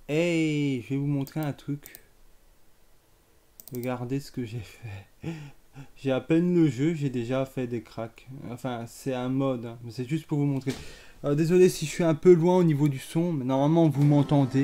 Hey, je vais vous montrer un truc. Regardez ce que j'ai fait. J'ai à peine le jeu, j'ai déjà fait des cracks. Enfin, c'est un mode, hein, mais c'est juste pour vous montrer. Désolé si je suis un peu loin au niveau du son, mais normalement vous m'entendez.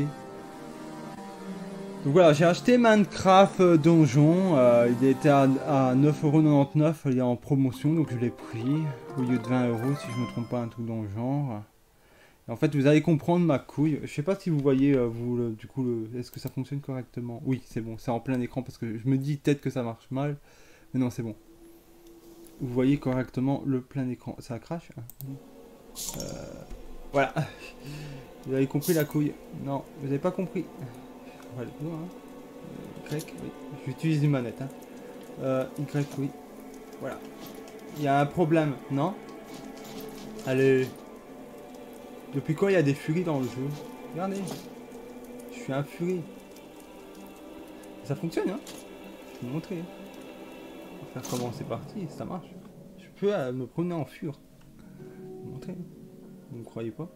Donc voilà, j'ai acheté Minecraft Donjon. Il était à 9,99€, il est en promotion, donc je l'ai pris. Au lieu de 20€, si je me trompe pas, un truc dans le genre. Et en fait, vous allez comprendre ma couille. Je sais pas si vous voyez, du coup, est-ce que ça fonctionne correctement? Oui, c'est bon, c'est en plein écran, parce que je me dis peut-être que ça marche mal. Mais non, c'est bon. Vous voyez correctement le plein écran. Ça crache hein. Voilà. Vous avez compris la couille? Non, vous avez pas compris. Voilà, hein. Y, oui. J'utilise une manette. Hein. Y, oui. Voilà. Il y a un problème, non? Allez. Depuis quand il y a des furies dans le jeu? Regardez. Je suis un furie. Ça fonctionne, hein? Je vais vous montrer. On va faire comment c'est parti, ça marche. Je peux me promener en fure. Je vais vous montrer. Vous ne croyez pas?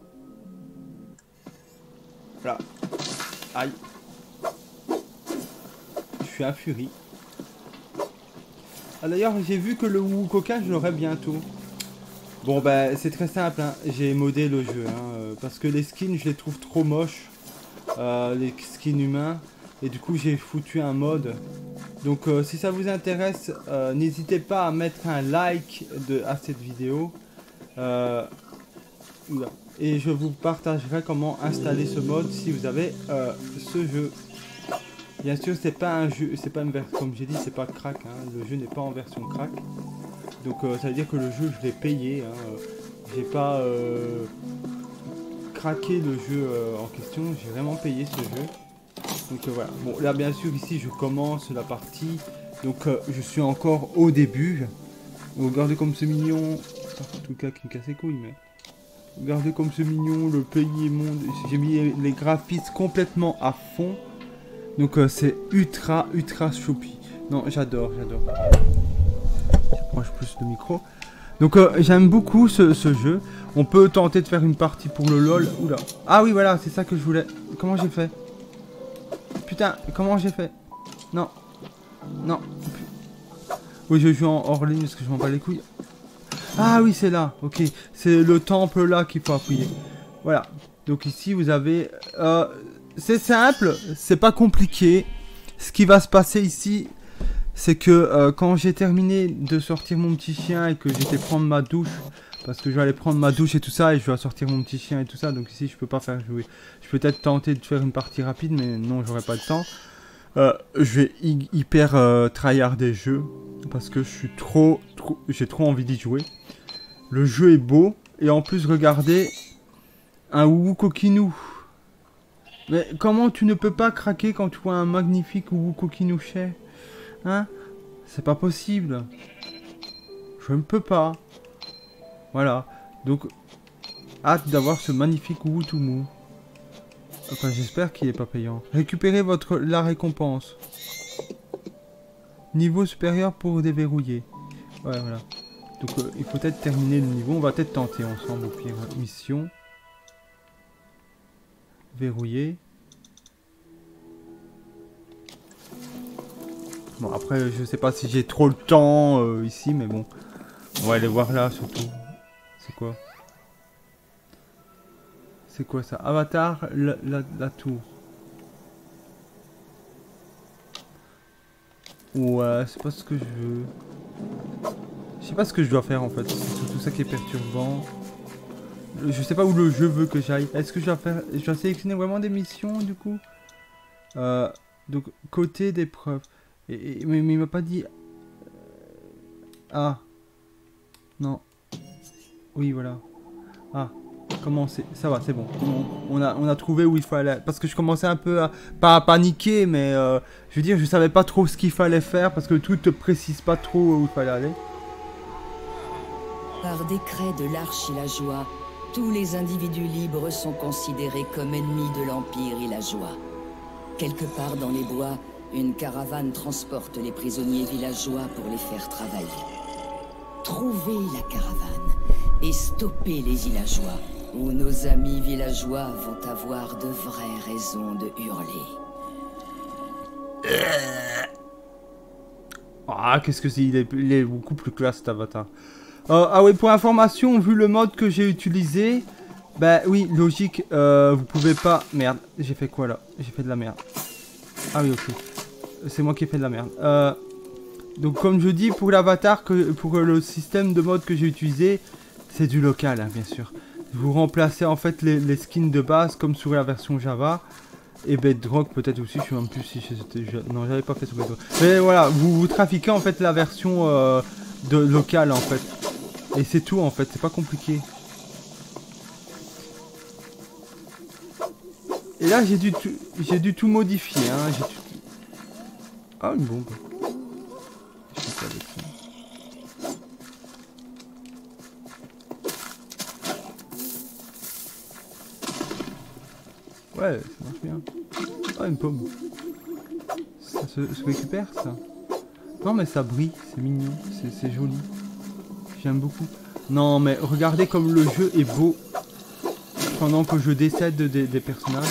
Voilà. Aïe. Je suis un furie. Ah d'ailleurs, j'ai vu que le Wukoka, je l'aurai bientôt. Bon bah c'est très simple, hein. J'ai modé le jeu, hein, parce que les skins je les trouve trop moches, les skins humains, et du coup j'ai foutu un mode. Donc si ça vous intéresse, n'hésitez pas à mettre un like à cette vidéo, et je vous partagerai comment installer ce mode si vous avez ce jeu. Bien sûr c'est pas un jeu, c'est pas une version, comme j'ai dit c'est pas crack, hein. Le jeu n'est pas en version crack. Donc ça veut dire que le jeu je l'ai payé, hein. J'ai pas craqué le jeu en question, j'ai vraiment payé ce jeu. Donc voilà, bon là bien sûr ici je commence la partie, donc je suis encore au début. Regardez comme c'est mignon, en tout cas qui me casse les couilles, mais regardez comme c'est mignon, le pays est monde, j'ai mis les graphismes complètement à fond. Donc c'est ultra choupi. Non j'adore. Moi je pousse le micro. Donc j'aime beaucoup ce jeu. On peut tenter de faire une partie pour le LOL. Oula. Ah oui voilà, c'est ça que je voulais. Comment j'ai fait? Putain, comment j'ai fait? Non. Non. Oui, je joue en hors ligne parce que je m'en bats les couilles. Ah oui, c'est là. Ok. C'est le temple là qu'il faut appuyer. Voilà. Donc ici vous avez... c'est simple. C'est pas compliqué. Ce qui va se passer ici... C'est que quand j'ai terminé de sortir mon petit chien et que j'étais prendre ma douche, parce que je vais aller prendre ma douche et tout ça, et je dois sortir mon petit chien et tout ça, donc ici je peux pas faire jouer. Je peux peut-être tenter de faire une partie rapide, mais non, j'aurai pas le temps. Je vais hyper tryhard des jeux, parce que je suis j'ai trop envie d'y jouer. Le jeu est beau, et en plus regardez, un Wukokinu. Mais comment tu ne peux pas craquer quand tu vois un magnifique Wukokinu chez? Hein? C'est pas possible. Je ne peux pas. Voilà. Donc, hâte d'avoir ce magnifique Wutumu. Enfin, j'espère qu'il n'est pas payant. Récupérez la récompense. Niveau supérieur pour déverrouiller. Ouais, voilà. Donc, il faut peut-être terminer le niveau. On va peut-être tenter ensemble au pire. Mission. Verrouiller. Bon, après, je sais pas si j'ai trop le temps ici, mais bon. On va aller voir là, surtout. C'est quoi? C'est quoi ça? Avatar, la tour. Ouais, c'est pas ce que je veux. Je sais pas ce que je dois faire, en fait. C'est tout ça qui est perturbant. Je sais pas où le jeu veut que j'aille. Est-ce que je dois faire... Je dois sélectionner vraiment des missions, du coup? Donc, côté d'épreuve. Mais il m'a pas dit... Ah. Non. Oui, voilà. Ah. Comment c'est... Ça va, c'est bon. On a trouvé où il fallait... Parce que je commençais un peu à... Pas à paniquer, mais... je veux dire, je savais pas trop ce qu'il fallait faire. Parce que le truc te précise pas trop où il fallait aller. Par décret de l'Archilajoie, tous les individus libres sont considérés comme ennemis de l'Empire Illageois. Quelque part dans les bois... Une caravane transporte les prisonniers villageois pour les faire travailler. Trouvez la caravane et stoppez les villageois, où nos amis villageois vont avoir de vraies raisons de hurler. Ah, qu'est-ce que c'est, il est beaucoup plus classe cet avatar. Ah oui, pour information, vu le mode que j'ai utilisé, bah oui, logique, vous pouvez pas... Merde, j'ai fait quoi là? J'ai fait de la merde. Ah oui, ok. C'est moi qui ai fait de la merde. Donc comme je dis, pour l'avatar, pour le système de mode que j'ai utilisé, c'est du local, hein, bien sûr. Vous remplacez en fait les skins de base comme sur la version Java. Et Bedrock peut-être aussi, je sais même plus si c'était... Non, j'avais pas fait sur Bedrock. Mais voilà, vous trafiquez en fait la version de locale en fait. Et c'est tout en fait, c'est pas compliqué. Et là j'ai dû tout modifier, hein. Ah, une bombe. Je fais quoi avec ça? Ouais, ça marche bien. Ah, une pomme. Ça se récupère, ça? Non, mais ça brille, c'est mignon, c'est joli. J'aime beaucoup. Non, mais regardez comme le jeu est beau pendant que je décède des personnages.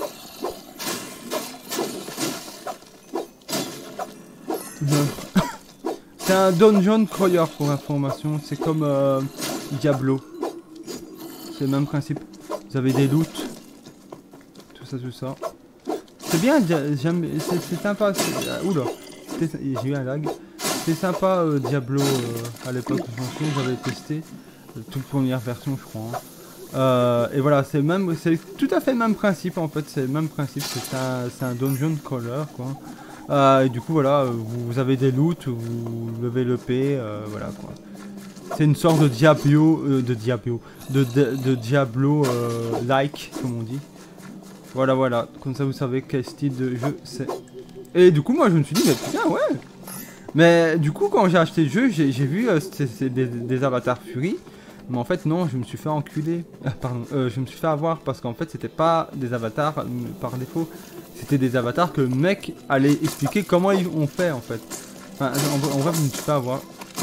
C'est un dungeon crawler pour information, c'est comme Diablo. C'est le même principe. Vous avez des loots. Tout ça. C'est bien, c'est sympa. Oula, j'ai eu un lag. C'est sympa Diablo à l'époque, j'avais testé. Toute première version, je crois. Hein. Et voilà, c'est tout à fait le même principe en fait. C'est le même principe, c'est un dungeon crawler quoi. Et du coup, voilà, vous avez des loots, vous levez le P, voilà quoi. C'est une sorte de Diablo, de Diablo-like, comme on dit. Voilà, comme ça vous savez quel style de jeu c'est. Et du coup, moi je me suis dit, mais putain, ouais. Mais du coup, quand j'ai acheté le jeu, j'ai vu c'est des avatars Fury. Mais en fait, non, je me suis fait enculer. Pardon, je me suis fait avoir parce qu'en fait, c'était pas des avatars par défaut. C'était des avatars que le mec allait expliquer comment ils ont fait en fait. Enfin, en vrai, je me suis fait avoir.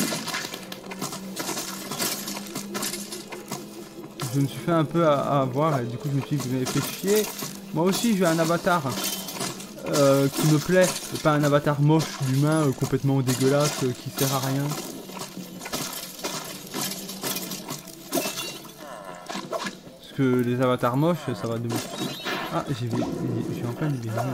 Je me suis fait un peu avoir et du coup, je me suis dit, vous m'avez fait chier. Moi aussi, j'ai un avatar qui me plaît. Et pas un avatar moche d'humain complètement dégueulasse qui sert à rien. Parce que les avatars moches, ça va de... Ah, j'ai en plein de village.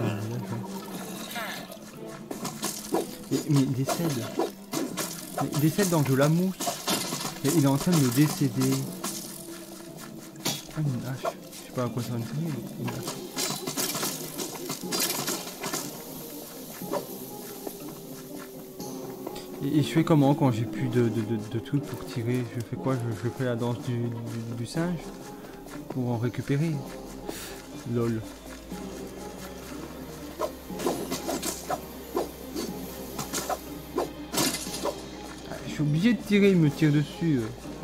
Mais il décède. Il décède dans de la mousse. Et il est en train de me décéder. Ah, une hache. Je sais pas à quoi ça va me servir, mais une hache. Et je fais comment quand j'ai plus de trucs pour tirer? Je fais quoi? Je fais la danse du singe pour en récupérer. Lol. Je suis obligé de tirer, il me tire dessus.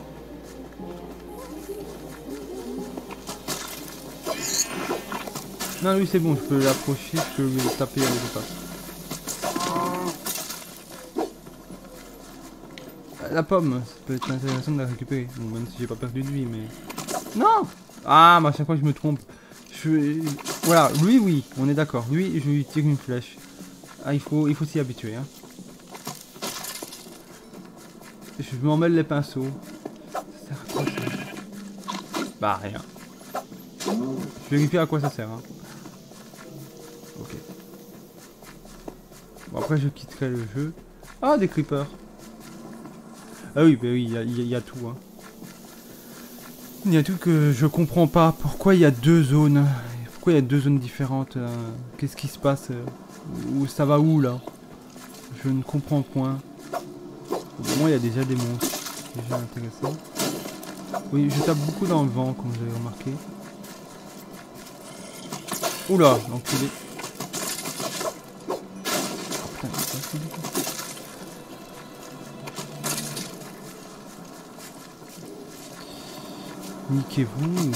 Non, lui c'est bon, je peux l'approcher, je peux le taper avec le pas. La pomme, ça peut être intéressant de la récupérer. Bon, même si j'ai pas perdu de vie, mais... Non! Ah, mais à chaque fois je me trompe. Voilà, lui, oui, on est d'accord. Lui, je lui tire une flèche. Ah, il faut s'y habituer, hein. Je m'en mêle les pinceaux. Ça sert à quoi, ça? Bah, rien. Je vérifie à quoi ça sert, hein. Ok. Bon, après, je quitterai le jeu. Ah, des creepers. Ah oui, bah oui, il y a tout, hein. Il y a tout que je comprends pas. Pourquoi il y a deux zones? Pourquoi il y a deux zones différentes? Qu'est-ce qui se passe? Où ça va où, là? Je ne comprends point. Au moins, il y a déjà des monstres. C'est déjà intéressant. Oui, je tape beaucoup dans le vent, comme vous avez remarqué. Oula, l'enculé. Oh putain, c'est pas du coup. Niquez-vous.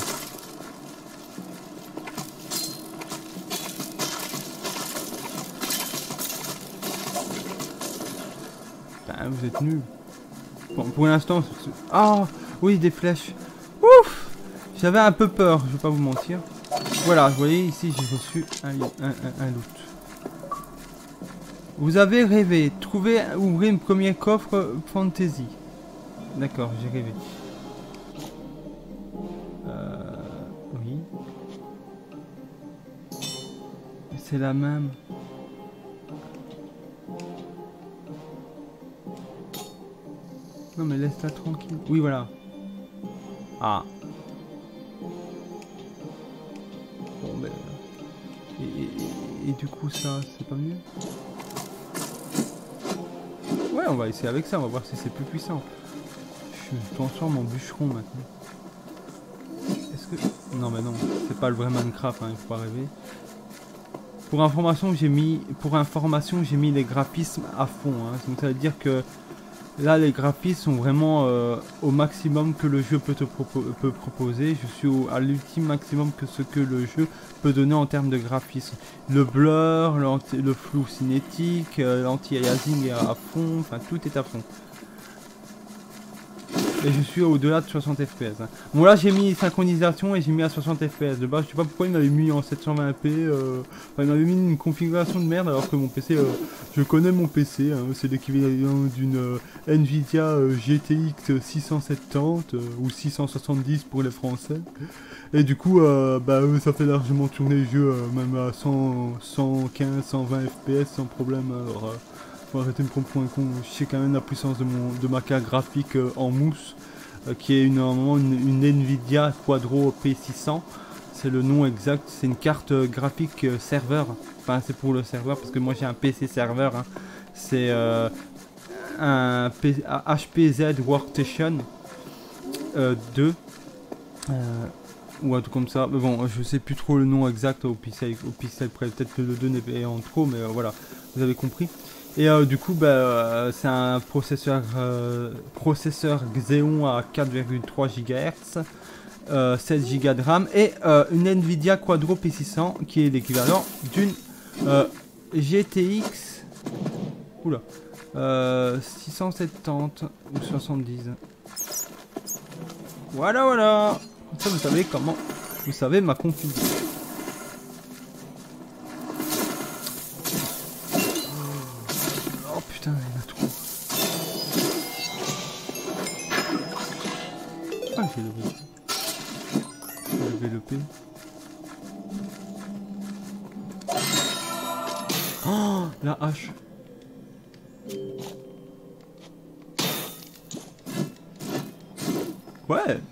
Ben, vous êtes nuls. Bon, pour l'instant... Ah, oui, des flèches. Ouf! J'avais un peu peur, je vais pas vous mentir. Voilà, vous voyez ici j'ai reçu un loot. Vous avez rêvé, trouver, ouvrir un premier coffre fantasy. D'accord, j'ai rêvé. Oui. C'est la même. Non mais laisse-la tranquille. Oui voilà. Ah. Bon ben... Et du coup ça, c'est pas mieux? Ouais, on va essayer avec ça, on va voir si c'est plus puissant. Je me transforme en bûcheron maintenant. Est-ce que... Non mais non, c'est pas le vrai Minecraft, hein, il faut pas rêver. Pour information, j'ai mis les graphismes à fond. Hein. Donc ça veut dire que là, les graphismes sont vraiment au maximum que le jeu peut proposer. Je suis à l'ultime maximum que ce que le jeu peut donner en termes de graphisme. Le blur, le flou cinétique, l'anti-aliasing est à fond, enfin tout est à fond. Et je suis au-delà de 60 fps. Hein. Bon là j'ai mis synchronisation et j'ai mis à 60 fps. De base je sais pas pourquoi il m'avait mis en 720p. Enfin il m'avait mis une configuration de merde alors que mon PC, je connais mon PC. Hein, c'est l'équivalent d'une Nvidia GTX 670 ou 670 pour les Français. Et du coup ça fait largement tourner le jeu même à 115, 120 fps sans problème. Alors, faut arrêter de me prendre pour un con, je sais quand même la puissance de ma carte graphique en mousse, qui est normalement une Nvidia Quadro P600, c'est le nom exact, c'est une carte graphique serveur, enfin c'est pour le serveur parce que moi j'ai un PC serveur, hein. C'est un HPZ Workstation 2, ou un truc comme ça, mais bon je sais plus trop le nom exact au pixel près, peut-être que le 2 est en trop, mais voilà, vous avez compris. Et du coup, c'est un processeur Xeon à 4,3 GHz, 16 Go de RAM et une Nvidia Quadro P600 qui est l'équivalent d'une GTX 670 ou 70. Voilà, voilà. Comme ça, vous savez comment. Vous savez ma configuration. Putain, il y en a trop. Ah, j'ai levé. J'ai levé le P. Oh, la hache. Ouais.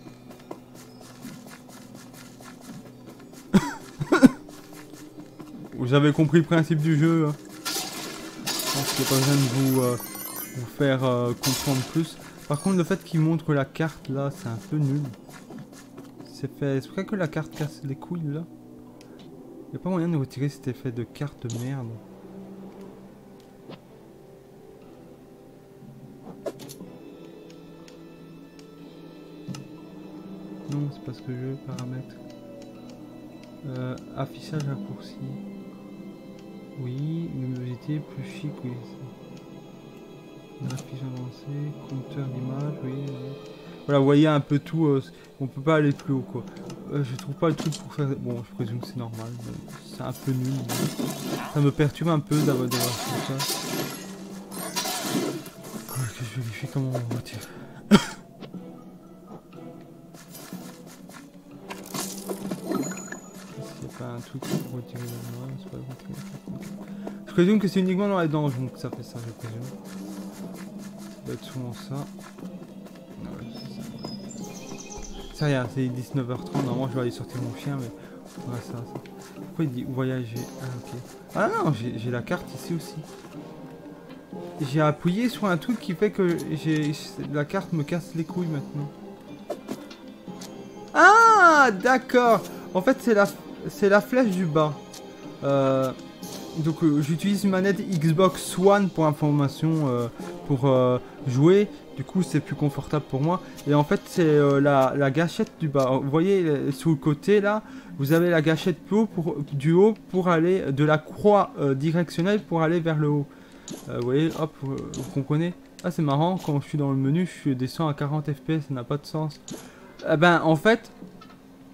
Vous avez compris le principe du jeu. Hein. Je pense qu'il n'y a pas besoin de vous faire comprendre plus. Par contre, le fait qu'il montre la carte là, c'est un peu nul. C'est vrai que la carte casse les couilles là. Il n'y a pas moyen de retirer cet effet de carte de merde. Non, c'est pas ce que je veux, paramètres. Affichage raccourci. Oui, luminosité plus chic, oui. Graphisme avancé, compteur d'image, oui. Voilà, vous voyez un peu tout. On peut pas aller plus haut, quoi. Je trouve pas le truc pour faire. Bon, je présume que c'est normal. C'est un peu nul. Ça me perturbe un peu d'avoir tout ça. Que je vérifie comment on retire. Un truc pour retirer la main, c'est pas retirer. Je présume que c'est uniquement dans les donjons que ça fait ça, je présume. Ça doit être souvent ça. C'est rien, c'est 19h30, normalement je vais aller sortir mon chien, mais on verra ça. Pourquoi il dit voyager? Ah ok. Ah non, j'ai la carte ici aussi. J'ai appuyé sur un truc qui fait que la carte me casse les couilles maintenant. Ah d'accord. En fait c'est la flèche du bas. Donc j'utilise une manette Xbox One pour information pour jouer. Du coup c'est plus confortable pour moi. Et en fait c'est la gâchette du bas. Vous voyez sous le côté là, vous avez la gâchette du haut pour aller de la croix directionnelle pour aller vers le haut. Vous voyez, hop, vous comprenez? Ah c'est marrant, quand je suis dans le menu, je descends à 40 fps, ça n'a pas de sens. Ben en fait,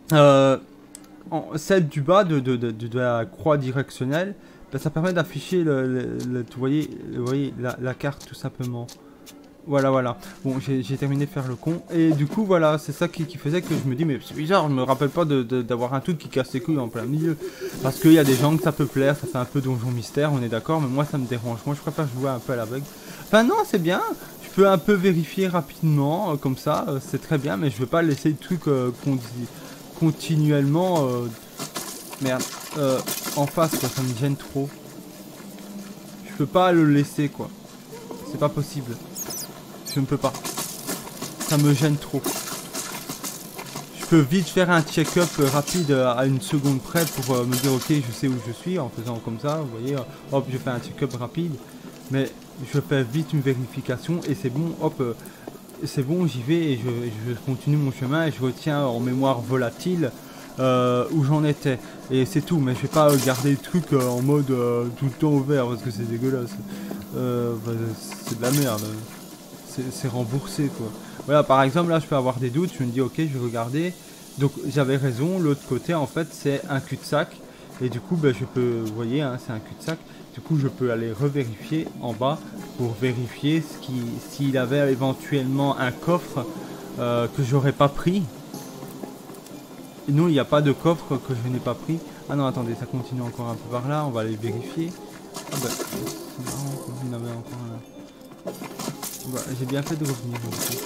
celle du bas de la croix directionnelle, ben, ça permet d'afficher vous voyez la carte tout simplement. Voilà, voilà. Bon, j'ai terminé de faire le con. Et du coup, voilà, c'est ça qui faisait que je me dis, mais c'est bizarre, je me rappelle pas d'avoir un truc qui casse les couilles en plein milieu. Parce qu'il y a des gens que ça peut plaire, ça fait un peu donjon mystère, on est d'accord, mais moi ça me dérange. Moi je préfère jouer un peu à l'aveugle. Enfin non, c'est bien, je peux un peu vérifier rapidement, comme ça, c'est très bien, mais je veux pas laisser le truc continuellement... merde, en face, quoi, ça me gêne trop. Je peux pas le laisser, quoi. C'est pas possible. Je ne peux pas. Ça me gêne trop. Je peux vite faire un check-up rapide à une seconde près pour me dire ok, je sais où je suis en faisant comme ça, vous voyez, hop, je fais un check-up rapide. Mais je fais vite une vérification et c'est bon, hop, c'est bon, j'y vais et je continue mon chemin et je retiens en mémoire volatile où j'en étais. Et c'est tout, mais je vais pas garder le truc en mode tout le temps ouvert parce que c'est dégueulasse. Bah, c'est de la merde. C'est remboursé quoi. Voilà, par exemple là je peux avoir des doutes, je me dis ok, je vais regarder. Donc j'avais raison, l'autre côté en fait c'est un cul-de-sac. Et du coup ben, je peux, vous voyez hein, c'est un cul-de-sac. Du coup je peux aller revérifier en bas pour vérifier s'il avait éventuellement un coffre que j'aurais pas pris. Et non, il n'y a pas de coffre que je n'ai pas pris. Ah non attendez, ça continue encore un peu par là, on va aller vérifier. Ah bah, c'est marrant, il y en avait encore un. Bah, j'ai bien fait de revenir aussi.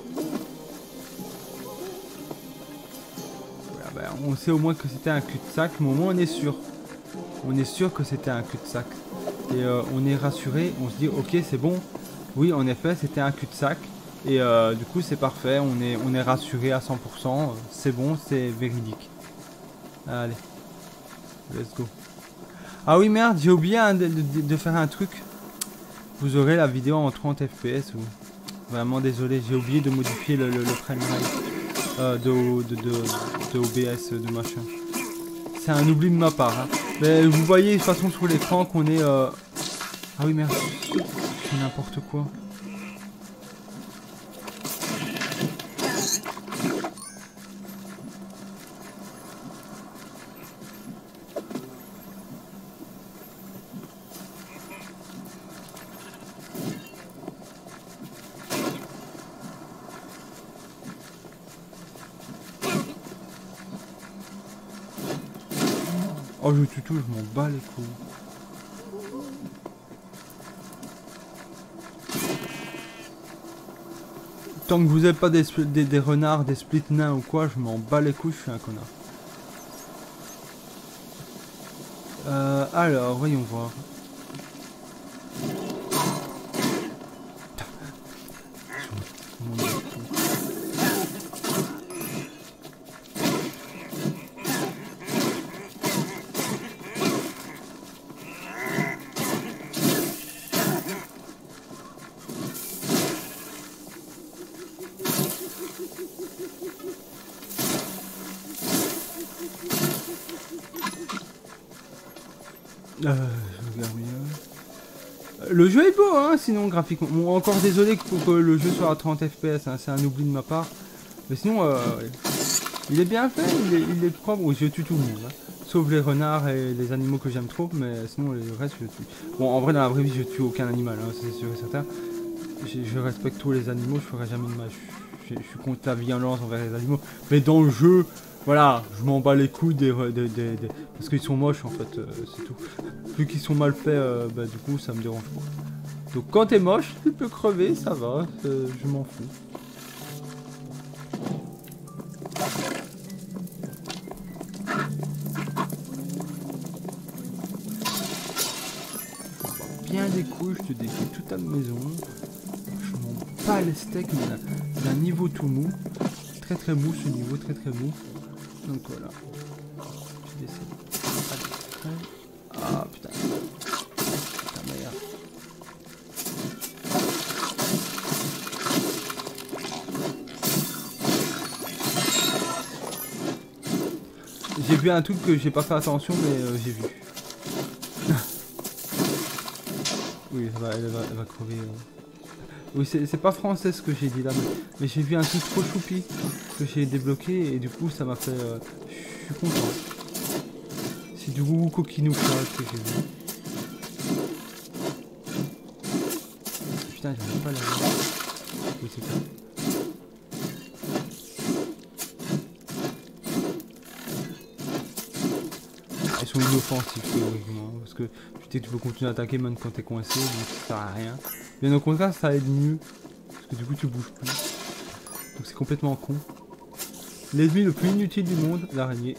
Voilà, bah, on sait au moins que c'était un cul-de-sac, mais au moins on est sûr. On est sûr que c'était un cul-de-sac. Et on est rassuré, on se dit ok c'est bon. Oui en effet c'était un cul-de-sac. Et du coup c'est parfait, on est rassuré à 100%. C'est bon, c'est véridique. Allez, let's go. Ah oui merde, j'ai oublié hein, de faire un truc. Vous aurez la vidéo en 30 fps ou... Vraiment désolé, j'ai oublié de modifier le framerate de OBS de machin. C'est un oubli de ma part. Hein. Mais vous voyez de toute façon sur l'écran qu'on est... Ah oui merde, c'est n'importe quoi. Oh je tue tout, je m'en bats les couilles. Tant que vous n'avez pas des renards, des split nains ou quoi, je m'en bats les couilles, je suis un connard. Alors, voyons voir. Je regarde mieux. Le jeu est beau, hein, sinon graphiquement. Bon, encore désolé pour que le jeu soit à 30 fps, hein, c'est un oubli de ma part. Mais sinon, il est bien fait, il est propre. Oui, je tue tout le monde, hein. Sauf les renards et les animaux que j'aime trop, mais sinon le reste je tue. Bon, en vrai, dans la vraie vie, je tue aucun animal, hein, c'est sûr et certain. Je respecte tous les animaux, je ferai jamais de mal. Je suis contre la violence envers les animaux. Mais dans le jeu, voilà, je m'en bats les couilles parce qu'ils sont moches en fait, c'est tout. Vu qu'ils sont mal faits, bah, du coup ça me dérange pas. Donc quand t'es moche, tu peux crever, ça va, je m'en fous. Bien des couilles, je te défie toute ta maison. Je m'en bats les steaks, mais d'un niveau tout mou. Très très mou ce niveau, très très mou. Donc voilà. Je descends. Ah putain. Putain merde. J'ai vu un truc que j'ai pas fait attention mais j'ai vu. Oui, elle va crever. Oui, c'est pas français ce que j'ai dit là, mais j'ai vu un truc trop choupi que j'ai débloqué et du coup ça m'a fait... je suis content. C'est du goût coquinou quoi que j'ai vu. Putain, j'arrive pas à la voir. Oui, c'est ça. Ils sont inoffensifs théoriquement, parce que tu peux continuer à attaquer même quand t'es coincé, donc ça sert à rien. Bien au contraire, ça aide mieux, parce que du coup tu bouges plus. Donc c'est complètement con. L'ennemi le plus inutile du monde, l'araignée.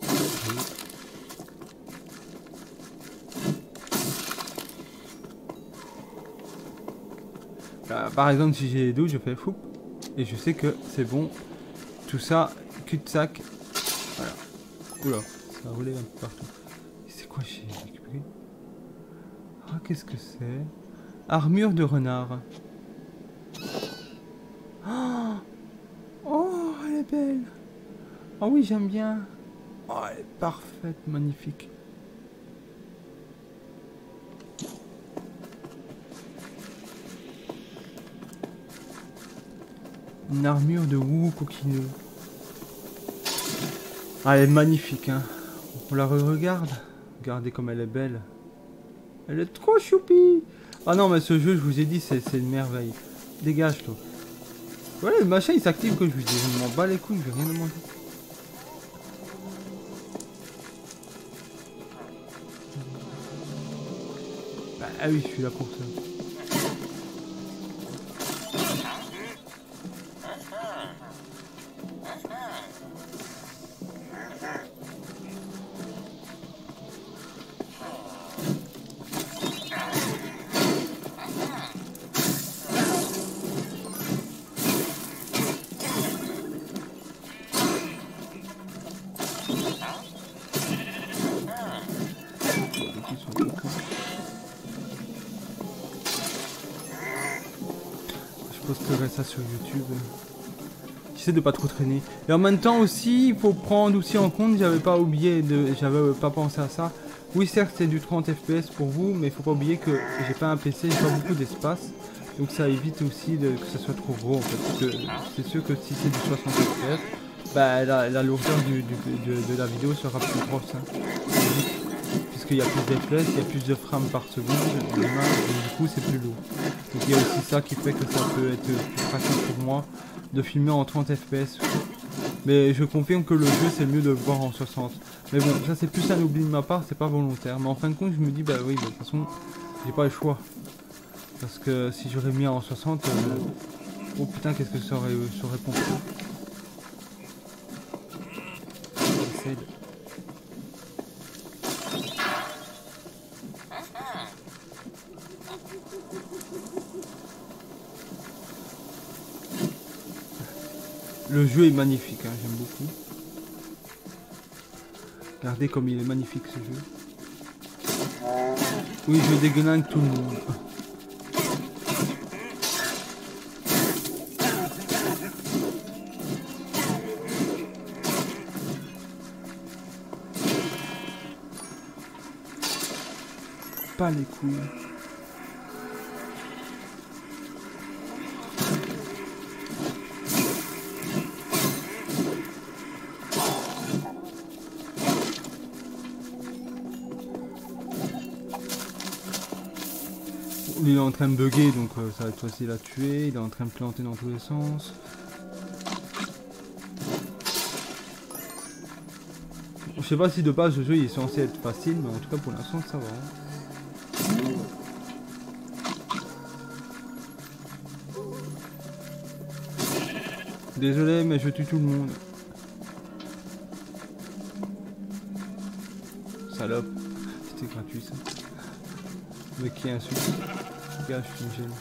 Par exemple, si j'ai les doutes, je fais fou. Et je sais que c'est bon. Tout ça, cul-de-sac. Voilà. Oula, ça a roulé un peu partout. C'est quoi j'ai récupéré? Ah, qu'est-ce que c'est? Armure de renard. Oh, elle est belle. Oh oui, j'aime bien. Oh, elle est parfaite, magnifique. Une armure de Wu Coquino. Ah, elle est magnifique, hein. On la regarde. Regardez comme elle est belle. Elle est trop choupie. Ah non, mais ce jeu, je vous ai dit, c'est une merveille. Dégage, toi. Voilà, le machin, il s'active que je vous dis. Je m'en bats les couilles, je vais rien demander. Ah oui, je suis là pour ça. Je posterai ça sur YouTube. J'essaie de pas trop traîner. Et en même temps aussi, il faut prendre aussi en compte, j'avais pas pensé à ça. Oui, certes, c'est du 30 FPS pour vous, mais il faut pas oublier que j'ai pas un PC, j'ai pas beaucoup d'espace. Donc ça évite aussi que ça soit trop gros en fait. Parce que c'est sûr que si c'est du 60 FPS, bah, la lourdeur de la vidéo sera plus grosse. Hein. Puisqu'il y a plus d'FPS, il y a plus de frames par seconde, donc du coup c'est plus lourd. Donc il y a aussi ça qui fait que ça peut être plus pratique pour moi de filmer en 30 FPS. Mais je confirme que le jeu c'est mieux de le voir en 60. Mais bon, ça c'est plus un oubli de ma part, c'est pas volontaire. Mais en fin de compte, je me dis bah oui, de toute façon, j'ai pas le choix. Parce que si j'aurais mis en 60, oh putain, qu'est-ce que ça aurait pompé. J'essaie de... Le jeu est magnifique, hein, j'aime beaucoup. Regardez comme il est magnifique ce jeu. Oui, je déglingue tout le monde. Pas les couilles. Il est en train de bugger, donc ça va être facile à tuer. Il est en train de planter dans tous les sens. Je sais pas si de base le jeu il est censé être facile, mais en tout cas pour l'instant ça va. Désolé, mais je tue tout le monde. Salope. C'était gratuit ça. Mais qui insulte. Gars, je suis une gêne.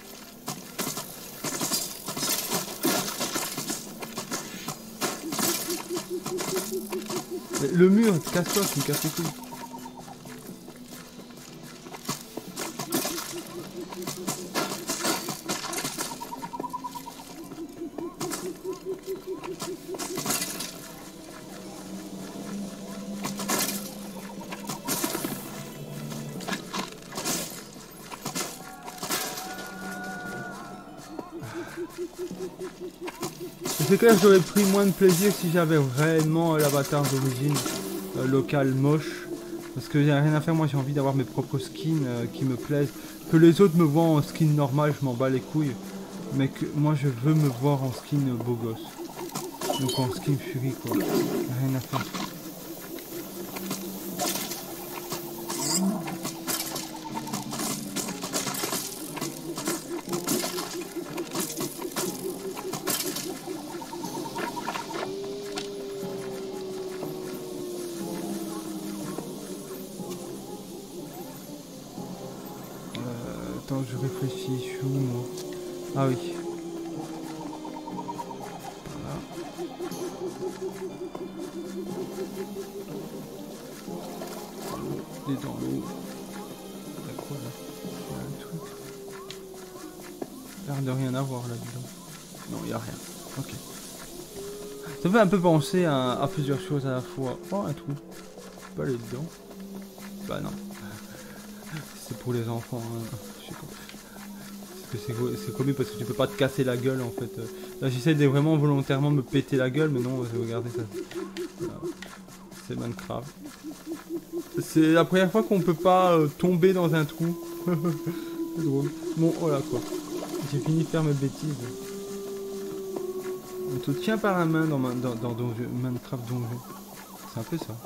Mais le mur, casse-toi, tu me casses les couilles. C'est clair, j'aurais pris moins de plaisir si j'avais vraiment l'avatar d'origine local moche. Parce que j'ai rien à faire, moi j'ai envie d'avoir mes propres skins qui me plaisent. Que les autres me voient en skin normal, je m'en bats les couilles. Mais que moi je veux me voir en skin beau gosse. Donc en skin fury quoi. Rien à faire. Attends, je réfléchis, je suis où moi? Ah oui. Voilà. Et dans l'eau. Y'a quoi là? Y'a un truc. L'air de rien avoir là-dedans. Non, y'a rien. Ok. Ça fait un peu penser à plusieurs choses à la fois. Oh, un trou. Je peux pas aller dedans. Bah non. C'est pour les enfants. Hein. Je sais pas. C'est comique parce que tu peux pas te casser la gueule en fait. Là j'essaie de vraiment volontairement me péter la gueule, mais non, regardez ça. Voilà. C'est Minecraft. C'est la première fois qu'on peut pas tomber dans un trou. C'est drôle. Bon, voilà quoi. J'ai fini de faire mes bêtises. On te tient par la main dans Minecraft Donjon. C'est un peu ça.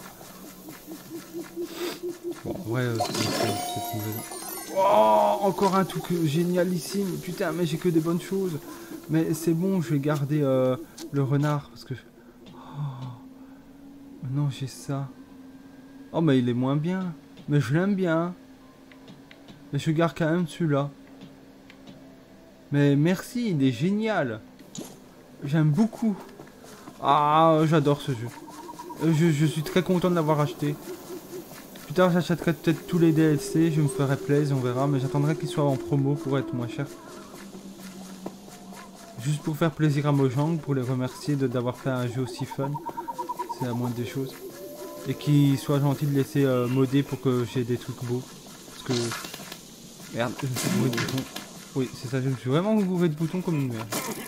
Bon, ouais, c'est nouvelle. Oh, encore un truc génialissime. Putain, mais j'ai que des bonnes choses. Mais c'est bon, je vais garder le renard. Parce que... Oh. Non, j'ai ça. Oh, mais il est moins bien. Mais je l'aime bien. Mais je garde quand même celui-là. Mais merci, il est génial. J'aime beaucoup. Ah, j'adore ce jeu. Je suis très content de l'avoir acheté. Plus tard, j'achèterai peut-être tous les DLC, je me ferai plaisir, on verra, mais j'attendrai qu'ils soient en promo pour être moins cher. Juste pour faire plaisir à Mojang, pour les remercier d'avoir fait un jeu aussi fun. C'est la moindre des choses. Et qu'ils soient gentils de laisser modder pour que j'ai des trucs beaux. Parce que... Merde, je me suis bourré de boutons. Oui, c'est ça, je me suis vraiment bourré de boutons comme une merde.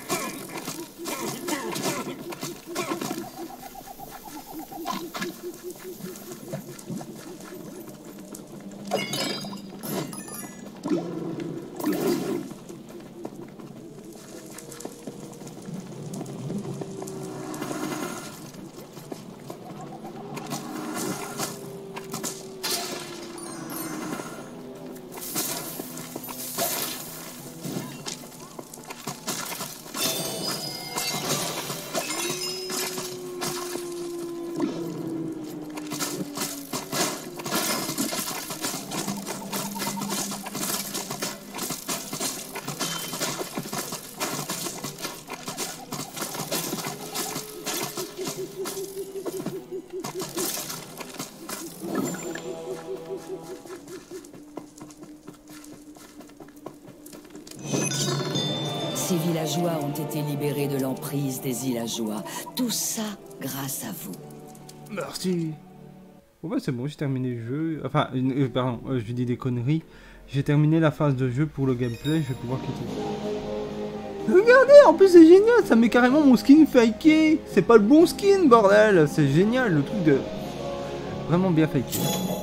Ces villageois ont été libérés de l'emprise des villageois. Tout ça grâce à vous. Merci. Bon bah c'est bon, j'ai terminé le jeu. Enfin, pardon, je dis des conneries. J'ai terminé la phase de jeu pour le gameplay, je vais pouvoir quitter. Regardez, en plus c'est génial, ça met carrément mon skin faké. C'est pas le bon skin, bordel. C'est génial, le truc de... Vraiment bien faké.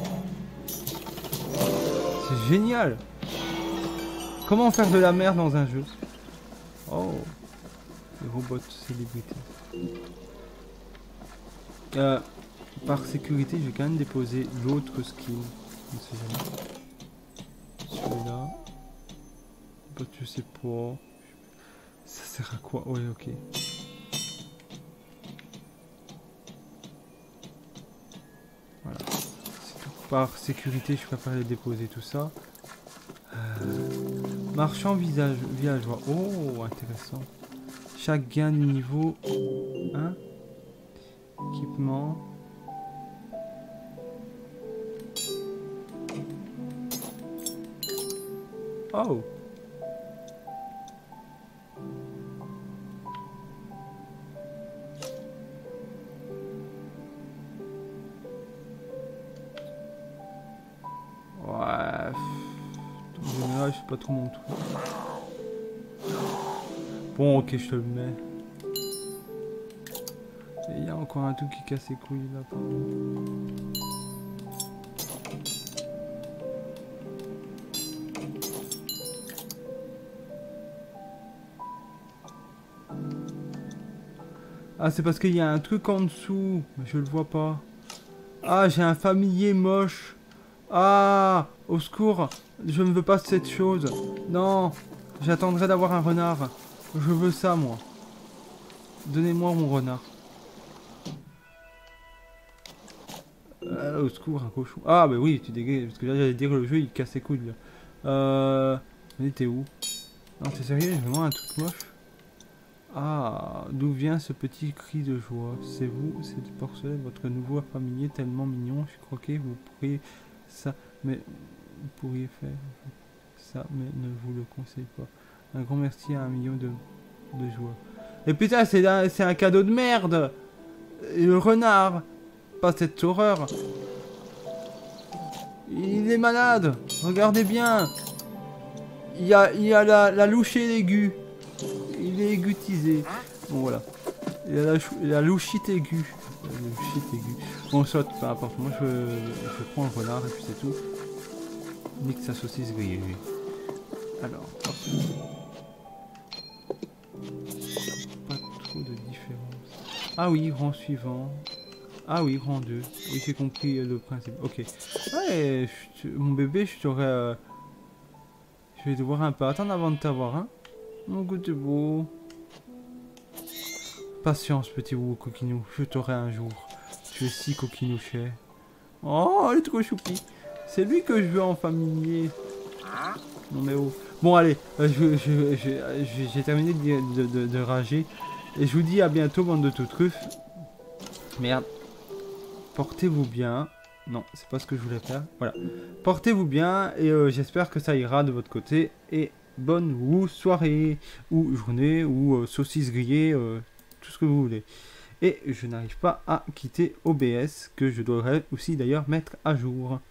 C'est génial. Comment faire de la merde dans un jeu? Oh, les robots célébrités. Par sécurité, je vais quand même déposer l'autre skin. On sait jamais. Celui-là. Bah, je sais pas. Ça sert à quoi? Ouais, ok. Voilà. C'est tout. Par sécurité, je préfère les déposer tout ça. Marchand villageois. Oh, intéressant. Chaque gain de niveau. Hein? Équipement. Oh. Ouais. En général, c'est pas trop mon truc. Bon, ok, je te le mets. encore un truc qui casse les couilles là. Ah, c'est parce qu'il y a un truc en dessous. Je le vois pas. Ah, j'ai un familier moche. Ah, au secours. Je ne veux pas cette chose. Non, j'attendrai d'avoir un renard. Je veux ça, moi. Donnez-moi mon renard. Au secours, un cochon. Ah, bah oui, tu dégages. Parce que là, j'allais dire que le jeu, il casse les couilles. Mais t'es où? Non, t'es sérieux? J'ai vraiment un truc moche. Ah, d'où vient ce petit cri de joie? C'est vous, c'est du porcelain, votre nouveau familier tellement mignon. Je crois que vous pourriez ça, mais vous pourriez faire ça, mais ne vous le conseille pas. Un grand merci à 1 million de joie. Et putain, c'est un cadeau de merde! Et le renard! Pas cette horreur! Il est malade! Regardez bien! Il y a la louchée aiguë. Il est aigutisé. Bon, voilà. Il a la louchite aiguë. Bon, soit, peu importe. Moi, je prends le renard et puis c'est tout. Nique sa saucisse grillée. Alors, hop. Pas trop de différence. Ah oui, rang suivant. Ah oui, rang 2. Oui, j'ai compris le principe. Ok. Ouais, mon bébé, je t'aurais... je vais devoir un peu attendre avant de t'avoir, hein. Mon goût de beau. Patience, petit ou coquinou, je t'aurai un jour. Tu es si coquinouchet. Oh, il est trop choupi. C'est lui que je veux en familier. Non mais oh. Bon allez, j'ai terminé de rager. Et je vous dis à bientôt, bande de tout truffes. Merde. Portez-vous bien. Non, c'est pas ce que je voulais faire. Voilà. Portez-vous bien et j'espère que ça ira de votre côté. Et bonne soirée, ou journée, ou saucisse grillée, tout ce que vous voulez. Et je n'arrive pas à quitter OBS, que je devrais aussi d'ailleurs mettre à jour.